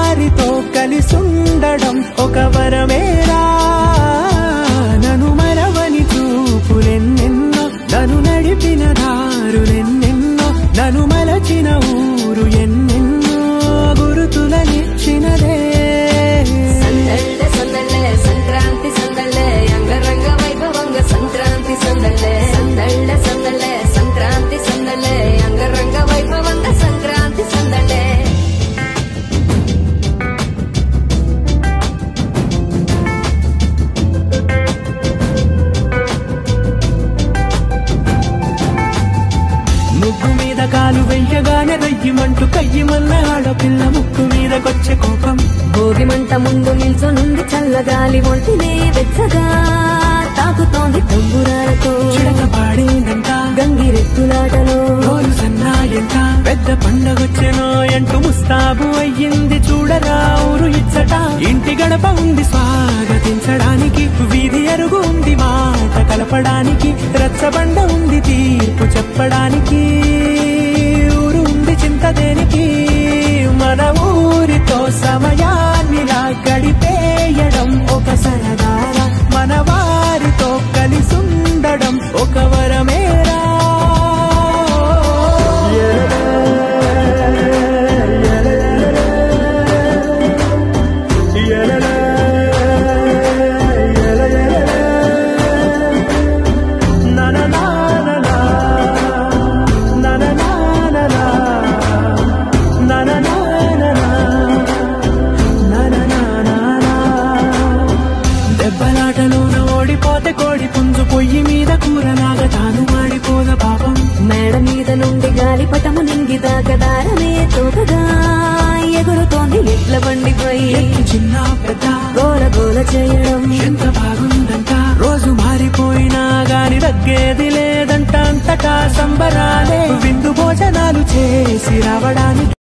వారితో కలిసుండడం ఒక వరమేరా నన్ను మరవని చూపులెన్నెన్నో నన్ను నడిపిన దారులెన్నెన్నో నన్ను మలచిన ఊరు ఎన్నెన్నో గురుతులనిచ్చినదే సందళ్ళే సందళ్ళే సంక్రాంతి సందళ్ళే అంగరంగ వైభవంగ సంక్రాంతి సందళ్ళే సందళ్ళే సందళ్ళే సంక్రాంతి సందళ్ళే అంగరంగ వైభవంగ సంక్రాంతి సందళ్ళే ముగ్గు మీద కాలు వెయ్యగానే రయ్యమంటూ కయ్యమన్న ఆడపిల్ల ముక్కు మీదకొచ్చే కోపం భోగి మంట ముందు నిల్చొనుంది చల్లగాలి ఒంటినే వెచ్చగా తాకుతోంది తంబురాలతో చిడక పాడిందంట గంగిరెత్తులాటలో రోజు సన్నాయంట పెద్ద పండగొచ్చెనో అంటూ ముస్తాబు అయ్యింది చూడరా ఊరు ఇచ్చట ఇంటి గడప ఉంది స్వాగతించడానికి వీధి అరుగు ఉంది మాట కలపడానికి రచ్చబండ ఉంది తీర్పు చెప్పడానికి ఊరు ఉంది చింత దేనికి మన ఊరితో సమయాన్నిలా గడిపేయడం ఒక సరదారా మన వారితో కలిసుండడం ఒక వరమేరా దెబ్బలాటలోన ఓడిపోతే కోడి పుంజు పొయ్యి మీద కూరలాగా తాను మాడిపోద పాపం మేడ మీద నుండి గాలిపటము నింగి దాకదారమే తోకగా ఎగురుతోంది ఎట్ల బండిపై చిన్న పెద్ద గోల గోల చేయడం ఎంత బాగుందంట రోజు మారిపోయినా గాని తగ్గేది లేదంట అంతటా సంబరాలే విందు భోజనాలు చేసి రావడానికి